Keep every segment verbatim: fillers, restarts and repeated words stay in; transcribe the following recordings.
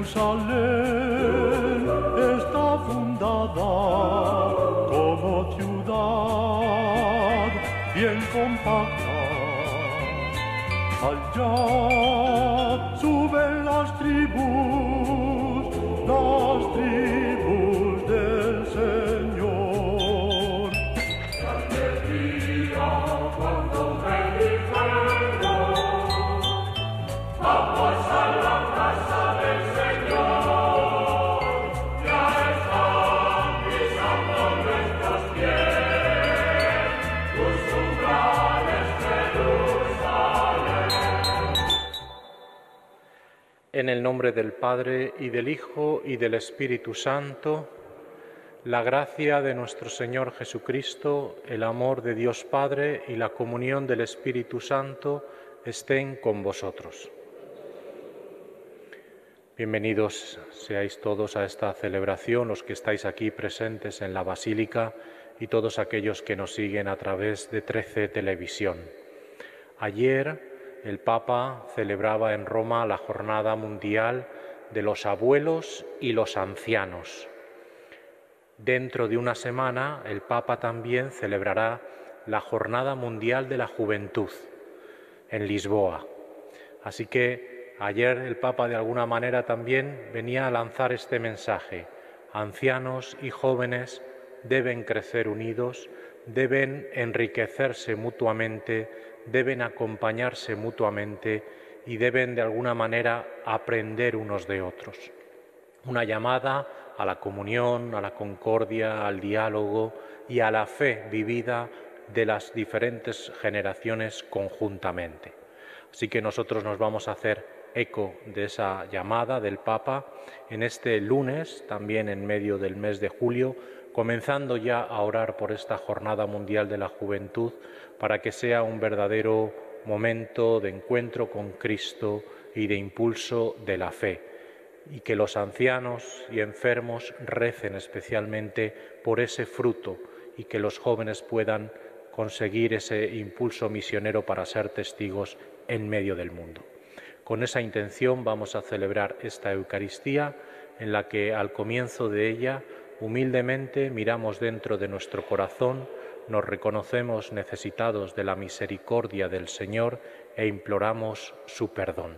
Jerusalén está fundada como ciudad bien compacta. Allá suben las tribus, las tribus del Señor. Grande día cuando vamos a la casa del Señor, ya están pisando nuestros pies, tus umbrales, Jerusalén. En el nombre del Padre, y del Hijo, y del Espíritu Santo, la gracia de nuestro Señor Jesucristo, el amor de Dios Padre y la comunión del Espíritu Santo estén con vosotros. Bienvenidos seáis todos a esta celebración, los que estáis aquí presentes en la Basílica y todos aquellos que nos siguen a través de trece Televisión. Ayer el Papa celebraba en Roma la Jornada Mundial de los Abuelos y los Ancianos. Dentro de una semana el Papa también celebrará la Jornada Mundial de la Juventud en Lisboa. Así que ayer el Papa de alguna manera también venía a lanzar este mensaje. Ancianos y jóvenes deben crecer unidos, deben enriquecerse mutuamente, deben acompañarse mutuamente y deben de alguna manera aprender unos de otros. Una llamada a la comunión, a la concordia, al diálogo y a la fe vivida de las diferentes generaciones conjuntamente. Así que nosotros nos vamos a hacer eco de esa llamada del Papa en este lunes, también en medio del mes de julio, comenzando ya a orar por esta Jornada Mundial de la Juventud para que sea un verdadero momento de encuentro con Cristo y de impulso de la fe, y que los ancianos y enfermos recen especialmente por ese fruto y que los jóvenes puedan conseguir ese impulso misionero para ser testigos en medio del mundo. Con esa intención vamos a celebrar esta Eucaristía en la que al comienzo de ella humildemente miramos dentro de nuestro corazón, nos reconocemos necesitados de la misericordia del Señor e imploramos su perdón.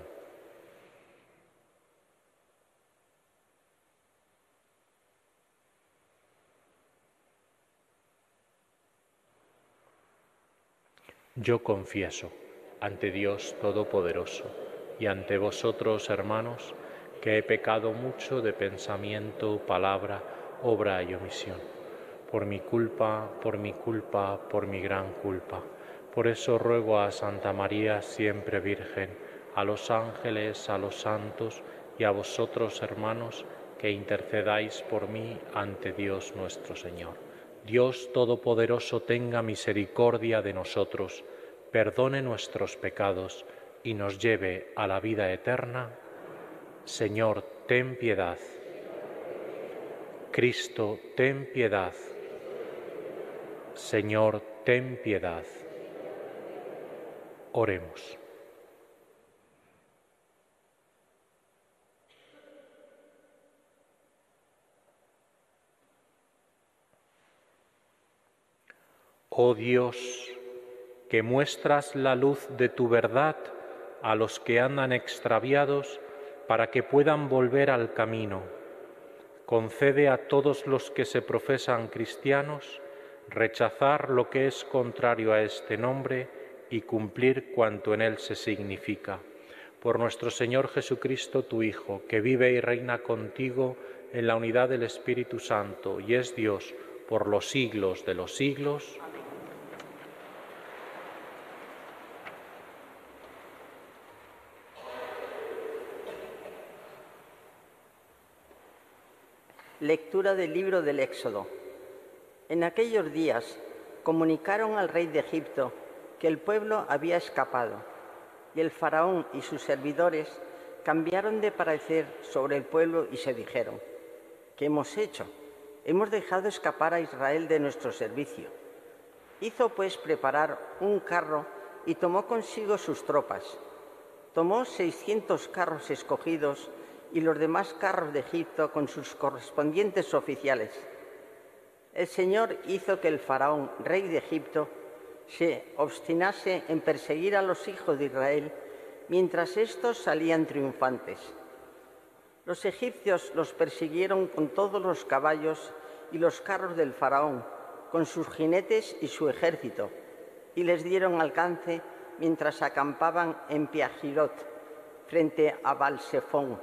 Yo confieso ante Dios Todopoderoso y ante vosotros, hermanos, que he pecado mucho de pensamiento, palabra, obra y omisión. Por mi culpa, por mi culpa, por mi gran culpa. Por eso ruego a Santa María, siempre Virgen, a los ángeles, a los santos y a vosotros, hermanos, que intercedáis por mí ante Dios nuestro Señor. Dios Todopoderoso tenga misericordia de nosotros, perdone nuestros pecados y nos lleve a la vida eterna. Señor, ten piedad. Cristo, ten piedad. Señor, ten piedad. Oremos. Oh Dios, que muestras la luz de tu verdad a los que andan extraviados para que puedan volver al camino, concede a todos los que se profesan cristianos rechazar lo que es contrario a este nombre y cumplir cuanto en él se significa. Por nuestro Señor Jesucristo, tu Hijo, que vive y reina contigo en la unidad del Espíritu Santo y es Dios por los siglos de los siglos. Lectura del libro del Éxodo. En aquellos días comunicaron al rey de Egipto que el pueblo había escapado, y el faraón y sus servidores cambiaron de parecer sobre el pueblo y se dijeron: ¿qué hemos hecho? Hemos dejado escapar a Israel de nuestro servicio. Hizo pues preparar un carro y tomó consigo sus tropas. Tomó seiscientos carros escogidos y los demás carros de Egipto con sus correspondientes oficiales. El Señor hizo que el faraón, rey de Egipto, se obstinase en perseguir a los hijos de Israel mientras éstos salían triunfantes. Los egipcios los persiguieron con todos los caballos y los carros del faraón, con sus jinetes y su ejército, y les dieron alcance mientras acampaban en Piahirot, frente a Baal-Zephón.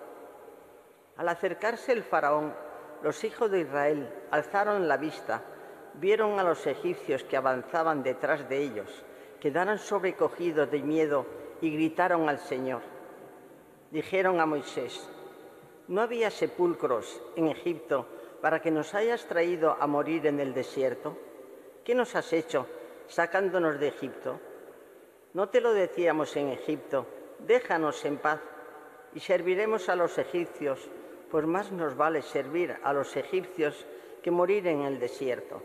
Al acercarse el faraón, los hijos de Israel alzaron la vista, vieron a los egipcios que avanzaban detrás de ellos, quedaron sobrecogidos de miedo y gritaron al Señor. Dijeron a Moisés: ¿no había sepulcros en Egipto para que nos hayas traído a morir en el desierto? ¿Qué nos has hecho sacándonos de Egipto? ¿No te lo decíamos en Egipto? Déjanos en paz y serviremos a los egipcios, pues más nos vale servir a los egipcios que morir en el desierto.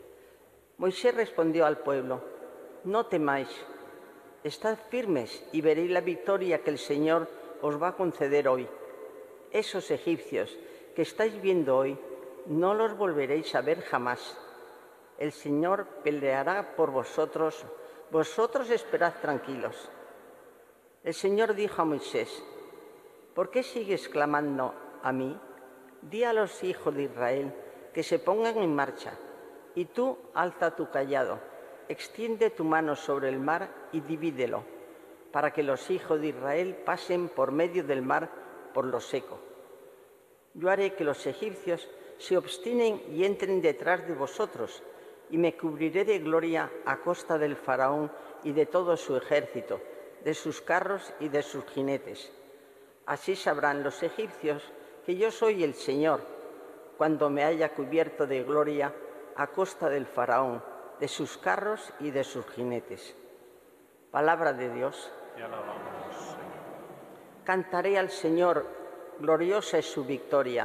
Moisés respondió al pueblo: no temáis, estad firmes y veréis la victoria que el Señor os va a conceder hoy. Esos egipcios que estáis viendo hoy, no los volveréis a ver jamás. El Señor peleará por vosotros, vosotros esperad tranquilos. El Señor dijo a Moisés: ¿por qué sigues clamando a mí? Di a los hijos de Israel que se pongan en marcha, y tú alza tu cayado, extiende tu mano sobre el mar y divídelo, para que los hijos de Israel pasen por medio del mar por lo seco. Yo haré que los egipcios se obstinen y entren detrás de vosotros, y me cubriré de gloria a costa del faraón y de todo su ejército, de sus carros y de sus jinetes. Así sabrán los egipcios que yo soy el Señor, cuando me haya cubierto de gloria a costa del faraón, de sus carros y de sus jinetes. Palabra de Dios. Te alabamos, Señor. Cantaré al Señor, gloriosa es su victoria.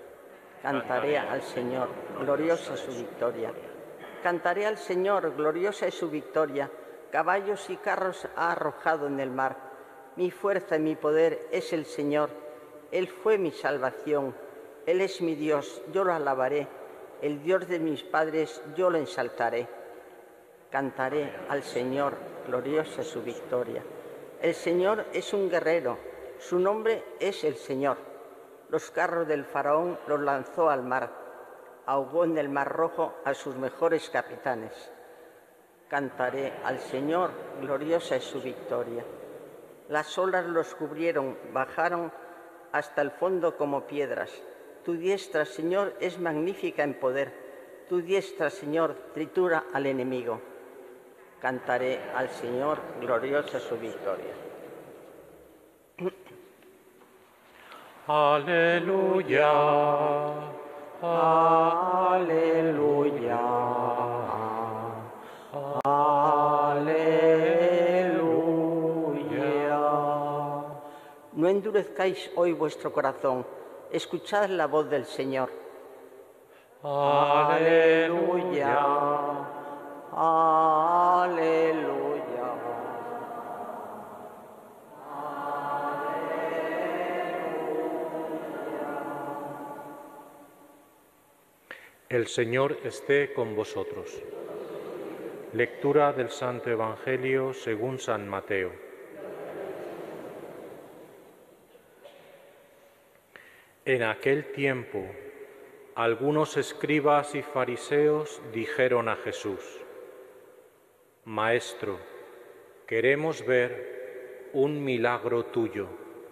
Cantaré al Señor, gloriosa es su victoria. Cantaré al Señor, gloriosa es su victoria. Caballos y carros ha arrojado en el mar. Mi fuerza y mi poder es el Señor. Él fue mi salvación. Él es mi Dios, yo lo alabaré. El Dios de mis padres, yo lo ensaltaré. Cantaré al Señor, gloriosa es su victoria. El Señor es un guerrero, su nombre es el Señor. Los carros del faraón los lanzó al mar, ahogó en el mar rojo a sus mejores capitanes. Cantaré al Señor, gloriosa es su victoria. Las olas los cubrieron, bajaron hasta el fondo como piedras. Tu diestra, Señor, es magnífica en poder. Tu diestra, Señor, tritura al enemigo. Cantaré al Señor, gloriosa es su victoria. Aleluya, Aleluya, aleluya. No endurezcáis hoy vuestro corazón, escuchad la voz del Señor. aleluya, Aleluya. El Señor esté con vosotros. Lectura del Santo Evangelio según San Mateo. En aquel tiempo, algunos escribas y fariseos dijeron a Jesús: Maestro, queremos ver un milagro tuyo.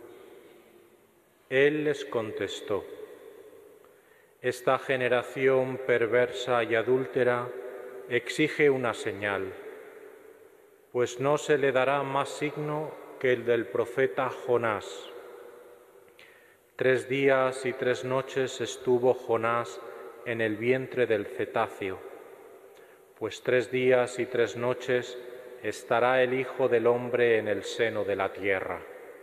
Él les contestó: Esta generación perversa y adúltera exige una señal, pues no se le dará más signo que el del profeta Jonás. Tres días y tres noches estuvo Jonás en el vientre del cetáceo, pues tres días y tres noches estará el Hijo del Hombre en el seno de la tierra.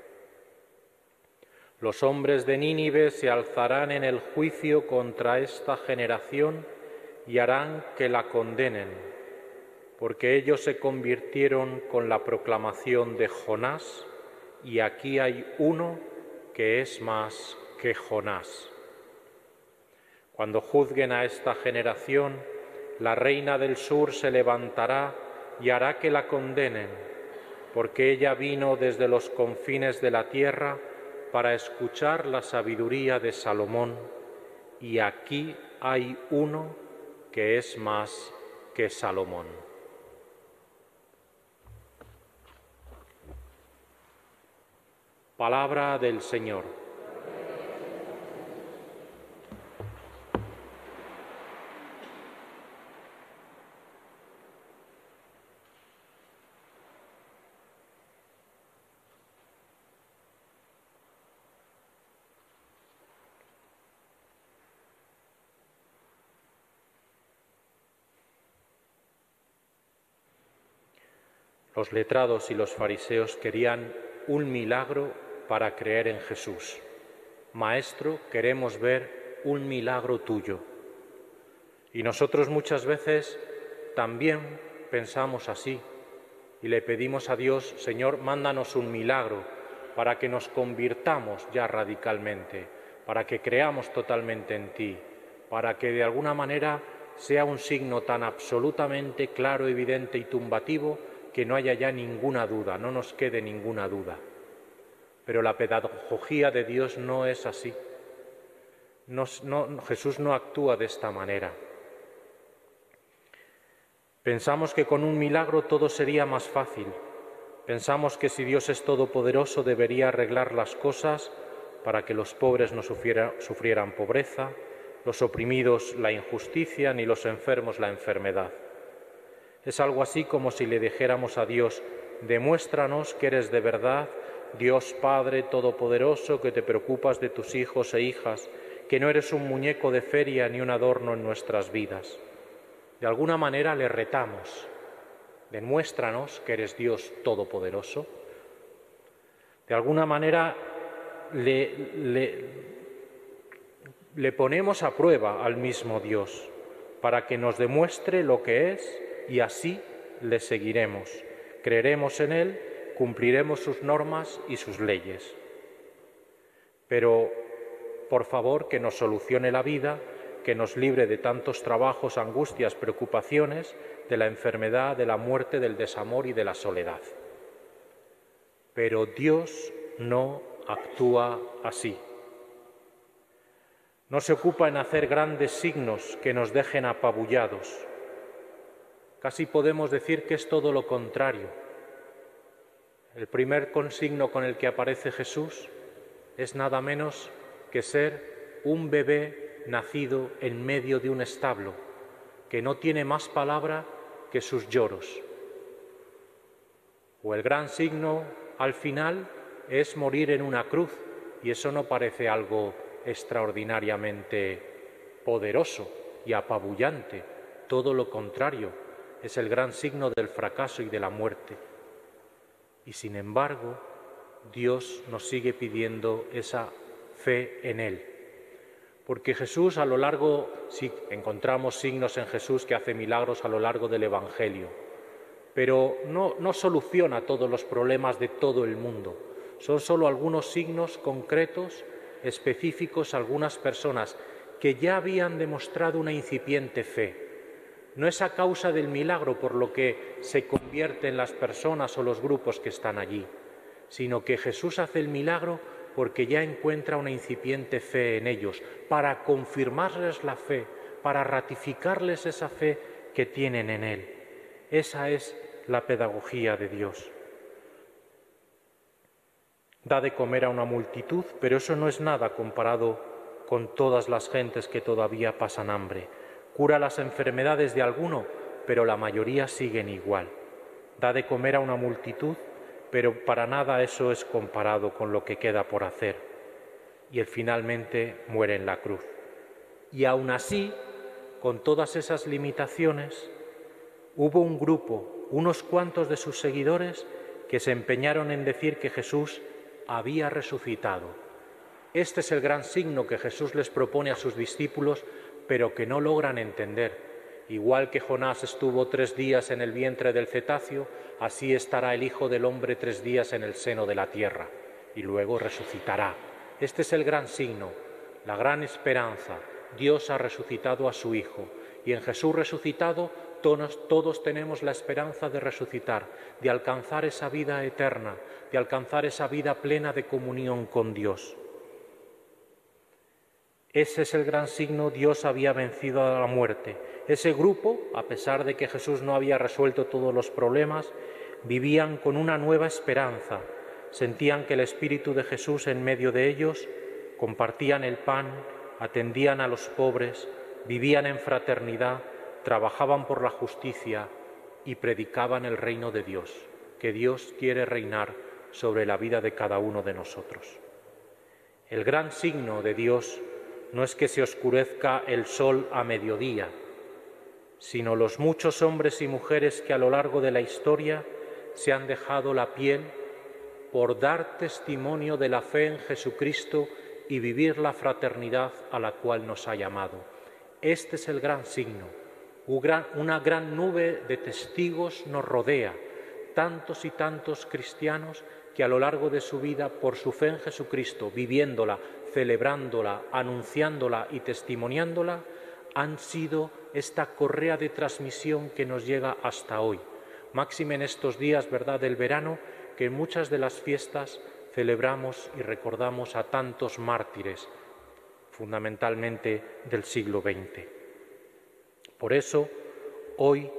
Los hombres de Nínive se alzarán en el juicio contra esta generación y harán que la condenen, porque ellos se convirtieron con la proclamación de Jonás, y aquí hay uno que es más que Jonás. Cuando juzguen a esta generación, la reina del sur se levantará y hará que la condenen, porque ella vino desde los confines de la tierra para escuchar la sabiduría de Salomón, y aquí hay uno que es más que Salomón. Palabra del Señor. Los letrados y los fariseos querían un milagro para creer en Jesús. Maestro, queremos ver un milagro tuyo. Y nosotros muchas veces también pensamos así y le pedimos a Dios, Señor, mándanos un milagro para que nos convirtamos ya radicalmente, para que creamos totalmente en ti, para que de alguna manera sea un signo tan absolutamente claro, evidente y tumbativo que no haya ya ninguna duda, no nos quede ninguna duda. Pero la pedagogía de Dios no es así. No, no, Jesús no actúa de esta manera. Pensamos que con un milagro todo sería más fácil. Pensamos que si Dios es todopoderoso debería arreglar las cosas para que los pobres no sufriera, sufrieran pobreza, los oprimidos la injusticia, ni los enfermos la enfermedad. Es algo así como si le dijéramos a Dios, demuéstranos que eres de verdad Dios Padre Todopoderoso, que te preocupas de tus hijos e hijas, que no eres un muñeco de feria ni un adorno en nuestras vidas. De alguna manera le retamos, demuéstranos que eres Dios Todopoderoso. De alguna manera le, le, le ponemos a prueba al mismo Dios para que nos demuestre lo que es, y así le seguiremos, creeremos en Él, cumpliremos sus normas y sus leyes. Pero, por favor, que nos solucione la vida, que nos libre de tantos trabajos, angustias, preocupaciones, de la enfermedad, de la muerte, del desamor y de la soledad. Pero Dios no actúa así. No se ocupa en hacer grandes signos que nos dejen apabullados. Casi podemos decir que es todo lo contrario. El primer consigno con el que aparece Jesús es nada menos que ser un bebé nacido en medio de un establo, que no tiene más palabra que sus lloros. O el gran signo al final es morir en una cruz, y eso no parece algo extraordinariamente poderoso y apabullante, todo lo contrario, es el gran signo del fracaso y de la muerte. Y sin embargo, Dios nos sigue pidiendo esa fe en Él. Porque Jesús a lo largo, sí, encontramos signos en Jesús que hace milagros a lo largo del Evangelio, pero no, no soluciona todos los problemas de todo el mundo. Son solo algunos signos concretos, específicos a algunas personas que ya habían demostrado una incipiente fe. No es a causa del milagro por lo que se convierten las personas o los grupos que están allí, sino que Jesús hace el milagro porque ya encuentra una incipiente fe en ellos, para confirmarles la fe, para ratificarles esa fe que tienen en Él. Esa es la pedagogía de Dios. Da de comer a una multitud, pero eso no es nada comparado con todas las gentes que todavía pasan hambre. Cura las enfermedades de alguno, pero la mayoría siguen igual. Da de comer a una multitud, pero para nada eso es comparado con lo que queda por hacer. Y Él finalmente muere en la cruz. Y aún así, con todas esas limitaciones, hubo un grupo, unos cuantos de sus seguidores, que se empeñaron en decir que Jesús había resucitado. Este es el gran signo que Jesús les propone a sus discípulos, pero que no logran entender. Igual que Jonás estuvo tres días en el vientre del cetáceo, así estará el Hijo del Hombre tres días en el seno de la tierra, y luego resucitará. Este es el gran signo, la gran esperanza. Dios ha resucitado a su Hijo y en Jesús resucitado todos, todos tenemos la esperanza de resucitar, de alcanzar esa vida eterna, de alcanzar esa vida plena de comunión con Dios. Ese es el gran signo. Dios había vencido a la muerte. Ese grupo, a pesar de que Jesús no había resuelto todos los problemas, vivían con una nueva esperanza. Sentían que el Espíritu de Jesús en medio de ellos, compartían el pan, atendían a los pobres, vivían en fraternidad, trabajaban por la justicia y predicaban el reino de Dios, que Dios quiere reinar sobre la vida de cada uno de nosotros. El gran signo de Dios no es que se oscurezca el sol a mediodía, sino los muchos hombres y mujeres que a lo largo de la historia se han dejado la piel por dar testimonio de la fe en Jesucristo y vivir la fraternidad a la cual nos ha llamado. Este es el gran signo. Una gran nube de testigos nos rodea, tantos y tantos cristianos que a lo largo de su vida, por su fe en Jesucristo, viviéndola, celebrándola, anunciándola y testimoniándola, han sido esta correa de transmisión que nos llega hasta hoy. Máxime en estos días, ¿verdad?, del verano, que en muchas de las fiestas celebramos y recordamos a tantos mártires, fundamentalmente del siglo veinte. Por eso, hoy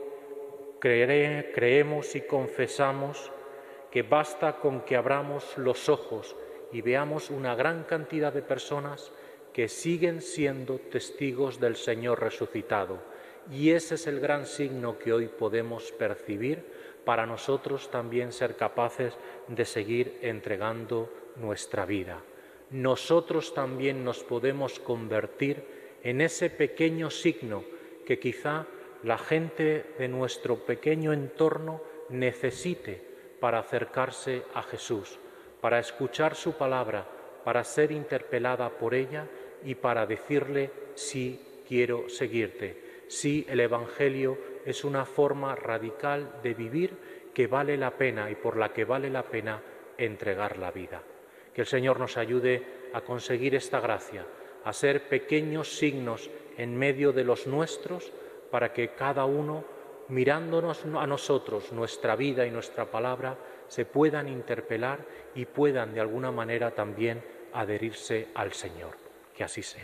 creeré, creemos y confesamos que basta con que abramos los ojos y veamos una gran cantidad de personas que siguen siendo testigos del Señor resucitado. Y ese es el gran signo que hoy podemos percibir para nosotros también ser capaces de seguir entregando nuestra vida. Nosotros también nos podemos convertir en ese pequeño signo que quizá la gente de nuestro pequeño entorno necesite para acercarse a Jesús, para escuchar su palabra, para ser interpelada por ella y para decirle: sí, quiero seguirte. Sí, el Evangelio es una forma radical de vivir que vale la pena y por la que vale la pena entregar la vida. Que el Señor nos ayude a conseguir esta gracia, a ser pequeños signos en medio de los nuestros, para que cada uno, mirándonos a nosotros, nuestra vida y nuestra palabra, se puedan interpelar y puedan de alguna manera también adherirse al Señor. Que así sea.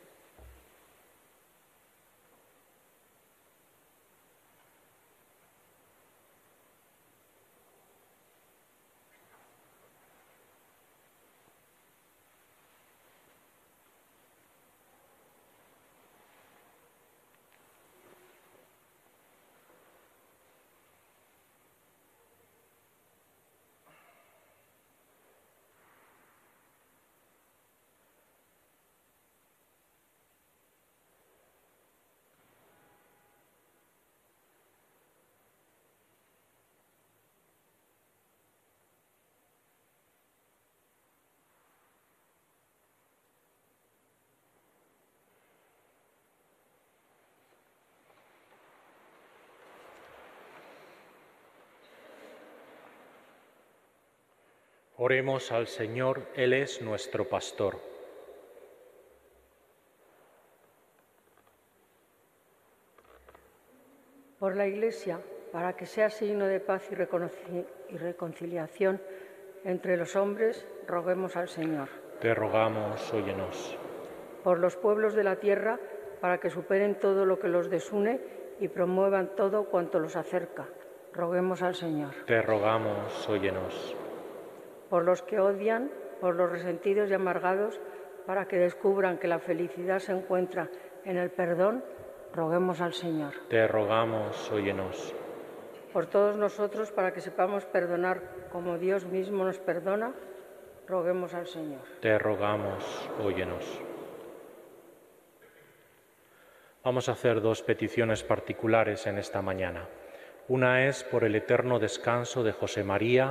Oremos al Señor, Él es nuestro pastor. Por la Iglesia, para que sea signo de paz y, reconoci- y reconciliación entre los hombres, roguemos al Señor. Te rogamos, óyenos. Por los pueblos de la tierra, para que superen todo lo que los desune y promuevan todo cuanto los acerca, roguemos al Señor. Te rogamos, óyenos. Por los que odian, por los resentidos y amargados, para que descubran que la felicidad se encuentra en el perdón, roguemos al Señor. Te rogamos, óyenos. Por todos nosotros, para que sepamos perdonar como Dios mismo nos perdona, roguemos al Señor. Te rogamos, óyenos. Vamos a hacer dos peticiones particulares en esta mañana. Una es por el eterno descanso de José María,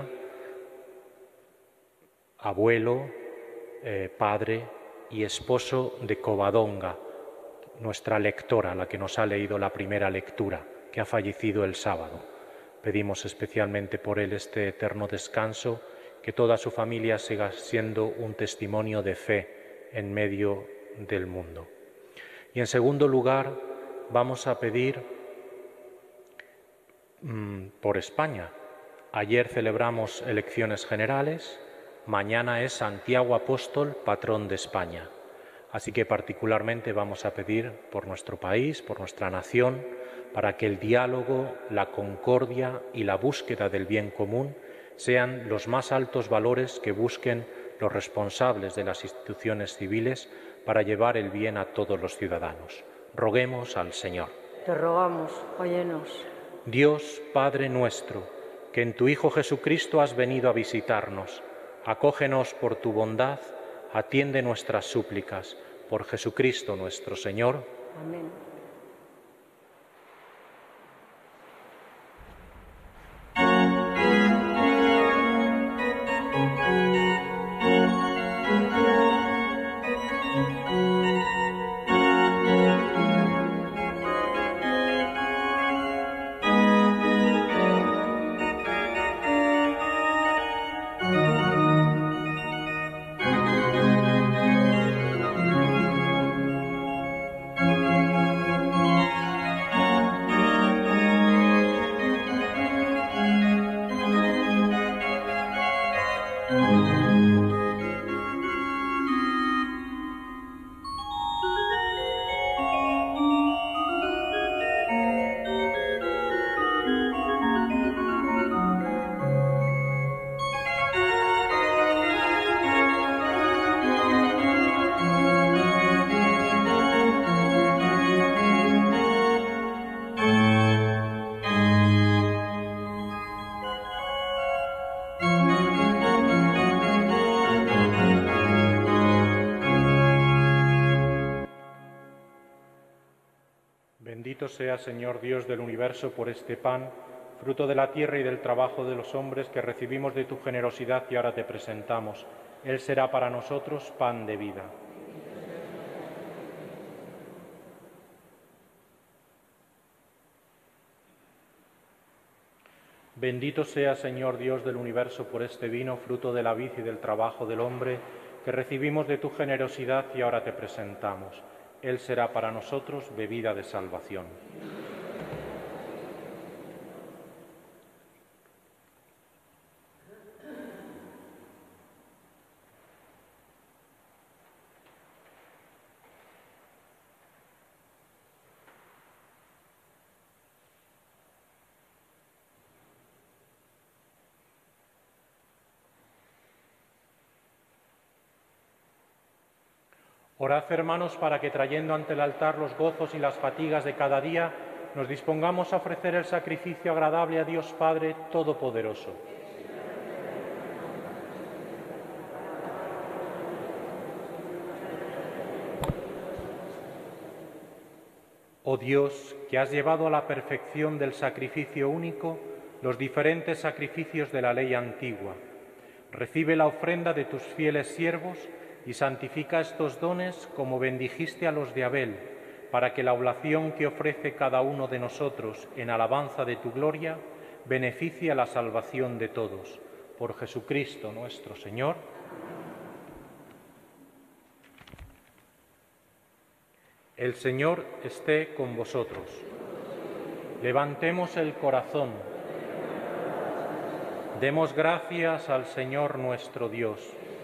abuelo, eh, padre y esposo de Covadonga, nuestra lectora, la que nos ha leído la primera lectura, que ha fallecido el sábado. Pedimos especialmente por él este eterno descanso que toda su familia siga siendo un testimonio de fe en medio del mundo. Y en segundo lugar, vamos a pedir mmm, por España. Ayer celebramos elecciones generales, mañana es Santiago Apóstol, patrón de España. Así que particularmente vamos a pedir por nuestro país, por nuestra nación, para que el diálogo, la concordia y la búsqueda del bien común sean los más altos valores que busquen los responsables de las instituciones civiles para llevar el bien a todos los ciudadanos. Roguemos al Señor. Te rogamos, óyenos. Dios, Padre nuestro, que en tu Hijo Jesucristo has venido a visitarnos, acógenos por tu bondad, atiende nuestras súplicas, por Jesucristo nuestro Señor. Amén. Bendito sea, Señor Dios del universo, por este pan, fruto de la tierra y del trabajo de los hombres que recibimos de tu generosidad y ahora te presentamos. Él será para nosotros pan de vida. Bendito sea, Señor Dios del universo, por este vino, fruto de la vid y del trabajo del hombre, que recibimos de tu generosidad y ahora te presentamos. Él será para nosotros bebida de salvación. Orad, hermanos, para que trayendo ante el altar los gozos y las fatigas de cada día, nos dispongamos a ofrecer el sacrificio agradable a Dios Padre Todopoderoso. Oh Dios, que has llevado a la perfección del sacrificio único los diferentes sacrificios de la ley antigua, recibe la ofrenda de tus fieles siervos y santifica estos dones como bendijiste a los de Abel, para que la oblación que ofrece cada uno de nosotros en alabanza de tu gloria beneficie a la salvación de todos. Por Jesucristo nuestro Señor. El Señor esté con vosotros. Levantemos el corazón. Demos gracias al Señor nuestro Dios.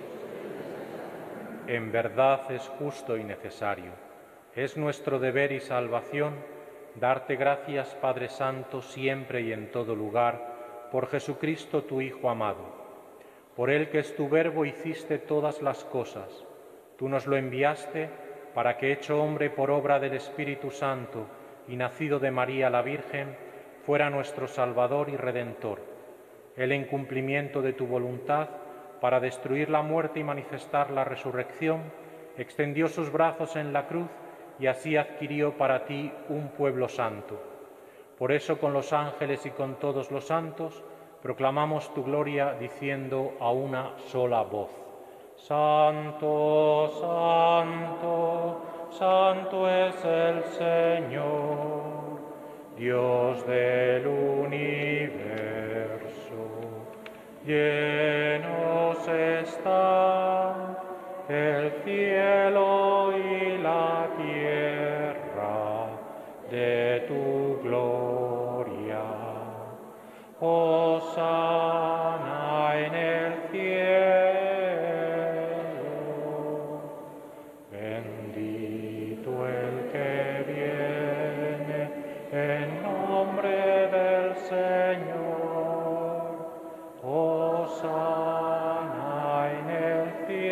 En verdad es justo y necesario. Es nuestro deber y salvación darte gracias, Padre Santo, siempre y en todo lugar, por Jesucristo tu Hijo amado. Por Él, que es tu Verbo, hiciste todas las cosas. Tú nos lo enviaste para que, hecho hombre por obra del Espíritu Santo y nacido de María la Virgen, fuera nuestro Salvador y Redentor. Él, en cumplimiento de tu voluntad, para destruir la muerte y manifestar la resurrección, extendió sus brazos en la cruz y así adquirió para ti un pueblo santo. Por eso, con los ángeles y con todos los santos, proclamamos tu gloria diciendo a una sola voz: Santo, santo, santo es el Señor, Dios del universo, lleno majestad, el cielo y la tierra de tu gloria. Hosana en el cielo, bendito el que viene en nombre del Señor. Hosana en el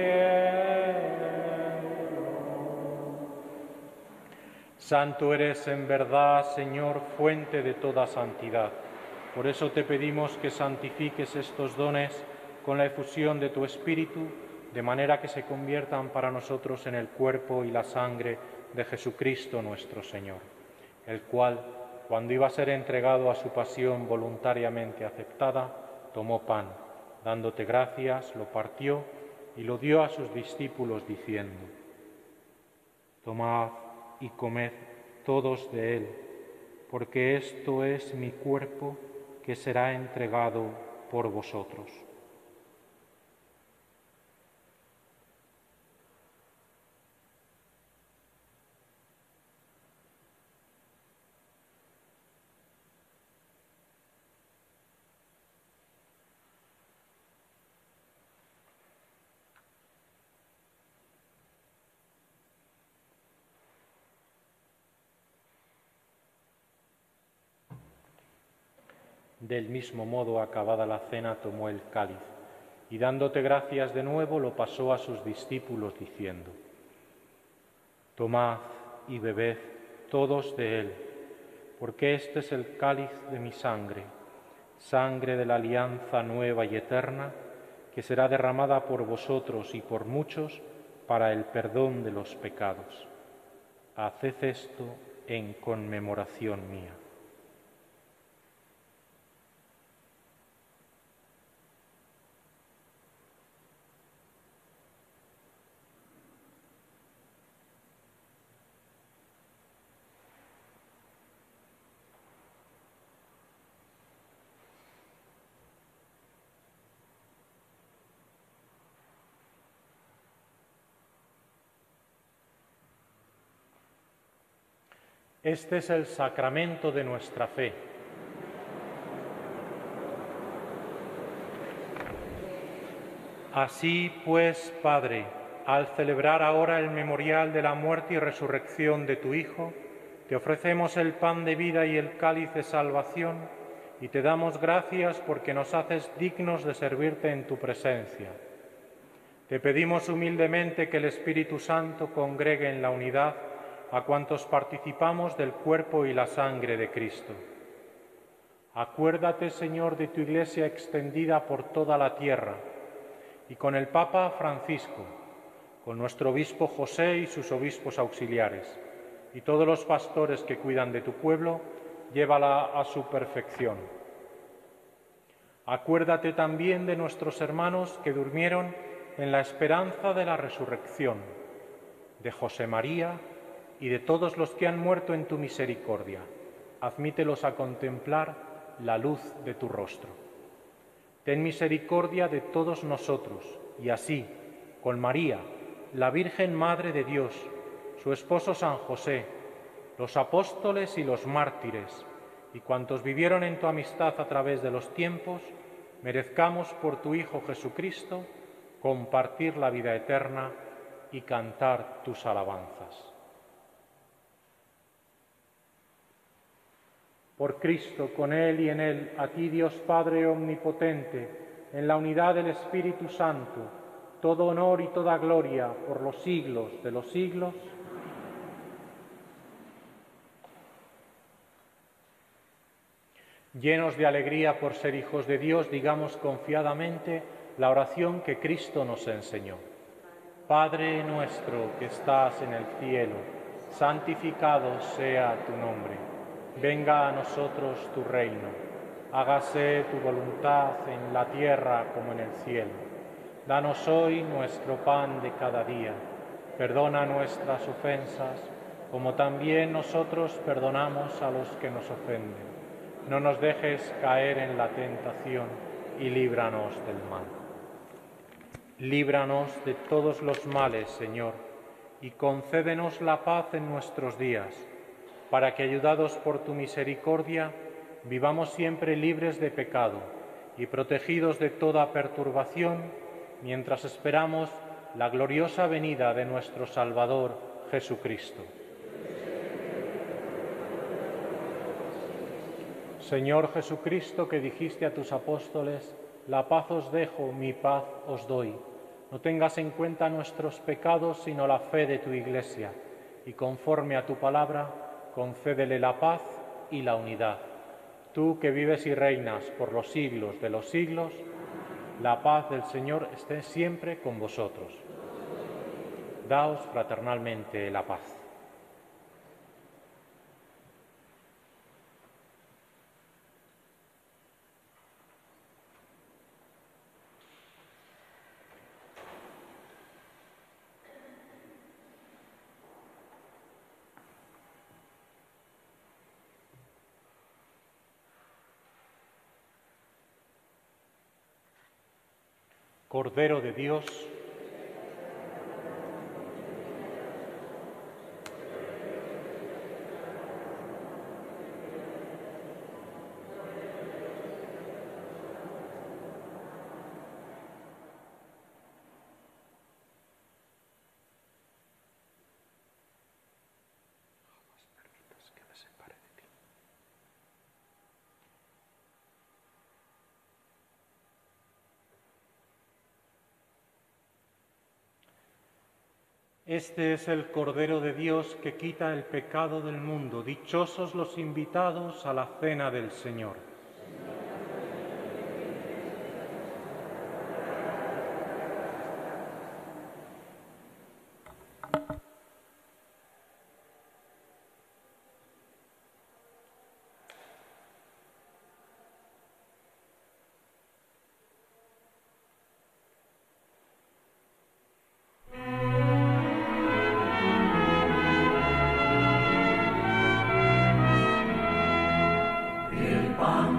cielo. Santo eres en verdad, Señor, fuente de toda santidad. Por eso te pedimos que santifiques estos dones con la efusión de tu Espíritu, de manera que se conviertan para nosotros en el cuerpo y la sangre de Jesucristo nuestro Señor, el cual, cuando iba a ser entregado a su pasión voluntariamente aceptada, tomó pan, dándote gracias, lo partió y lo dio a sus discípulos diciendo: Tomad y comed todos de él, porque esto es mi cuerpo que será entregado por vosotros. Del mismo modo, acabada la cena, tomó el cáliz y, dándote gracias de nuevo, lo pasó a sus discípulos diciendo: Tomad y bebed todos de él, porque este es el cáliz de mi sangre, sangre de la alianza nueva y eterna, que será derramada por vosotros y por muchos para el perdón de los pecados. Haced esto en conmemoración mía. Este es el sacramento de nuestra fe. Así pues, Padre, al celebrar ahora el memorial de la muerte y resurrección de tu Hijo, te ofrecemos el pan de vida y el cáliz de salvación, y te damos gracias porque nos haces dignos de servirte en tu presencia. Te pedimos humildemente que el Espíritu Santo congregue en la unidad a cuantos participamos del cuerpo y la sangre de Cristo. Acuérdate, Señor, de tu Iglesia extendida por toda la tierra, y con el Papa Francisco, con nuestro obispo José y sus obispos auxiliares, y todos los pastores que cuidan de tu pueblo, llévala a su perfección. Acuérdate también de nuestros hermanos que durmieron en la esperanza de la resurrección, de José María y de todos los que han muerto en tu misericordia. Admítelos a contemplar la luz de tu rostro. Ten misericordia de todos nosotros, y así, con María, la Virgen Madre de Dios, su esposo San José, los apóstoles y los mártires, y cuantos vivieron en tu amistad a través de los tiempos, merezcamos por tu Hijo Jesucristo compartir la vida eterna y cantar tus alabanzas. Por Cristo, con Él y en Él, a ti, Dios Padre omnipotente, en la unidad del Espíritu Santo, todo honor y toda gloria por los siglos de los siglos. Llenos de alegría por ser hijos de Dios, digamos confiadamente la oración que Cristo nos enseñó. Padre nuestro que estás en el cielo, santificado sea tu nombre. Venga a nosotros tu reino. Hágase tu voluntad en la tierra como en el cielo. Danos hoy nuestro pan de cada día. Perdona nuestras ofensas, como también nosotros perdonamos a los que nos ofenden. No nos dejes caer en la tentación y líbranos del mal. Líbranos de todos los males, Señor, y concédenos la paz en nuestros días, para que, ayudados por tu misericordia, vivamos siempre libres de pecado y protegidos de toda perturbación, mientras esperamos la gloriosa venida de nuestro Salvador Jesucristo. Señor Jesucristo, que dijiste a tus apóstoles: la paz os dejo, mi paz os doy. No tengas en cuenta nuestros pecados, sino la fe de tu Iglesia, y conforme a tu palabra, concédele la paz y la unidad. Tú que vives y reinas por los siglos de los siglos, la paz del Señor esté siempre con vosotros. Daos fraternalmente la paz. Cordero de Dios, este es el Cordero de Dios que quita el pecado del mundo. Dichosos los invitados a la cena del Señor. Pan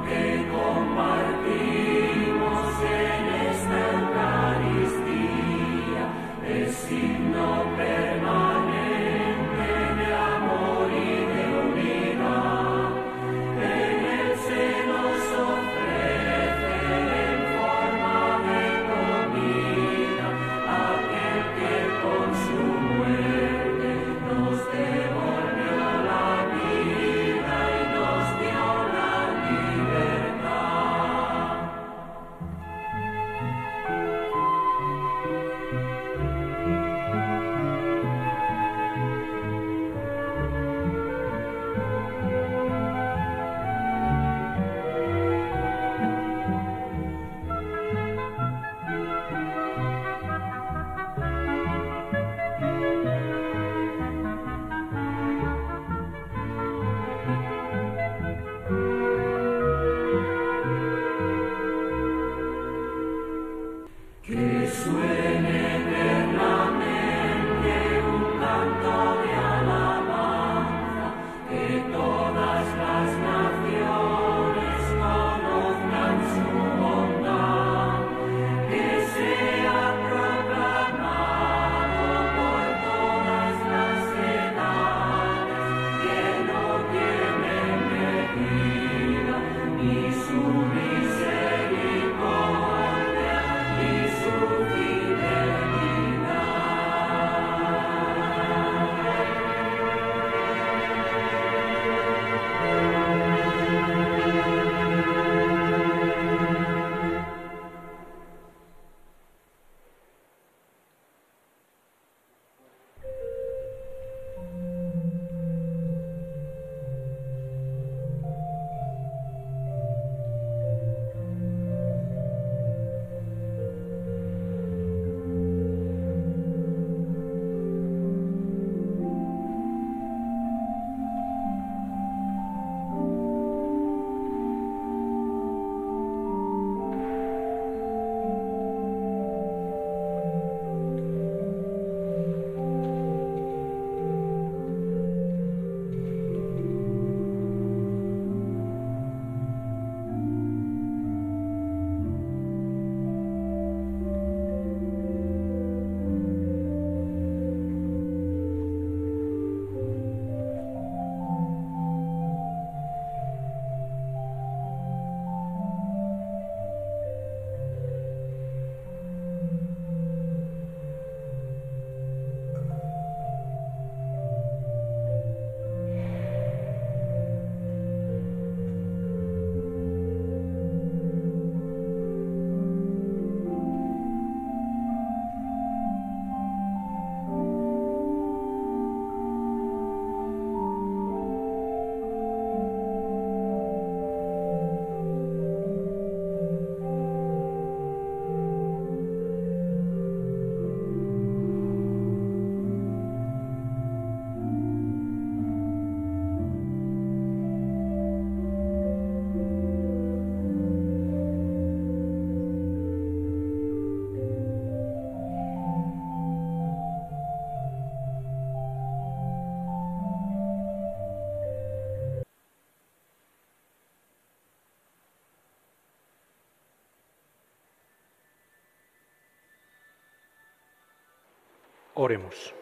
Oremos.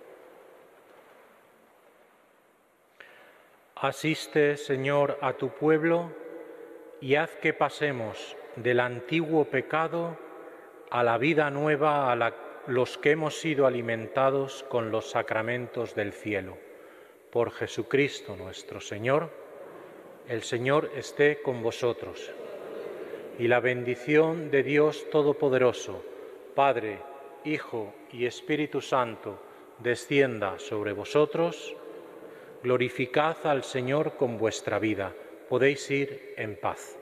Asiste, Señor, a tu pueblo y haz que pasemos del antiguo pecado a la vida nueva a la, los que hemos sido alimentados con los sacramentos del cielo. Por Jesucristo nuestro Señor, el Señor esté con vosotros. Y la bendición de Dios Todopoderoso, Padre, Hijo y Espíritu Santo, descienda sobre vosotros. Glorificad al Señor con vuestra vida. Podéis ir en paz.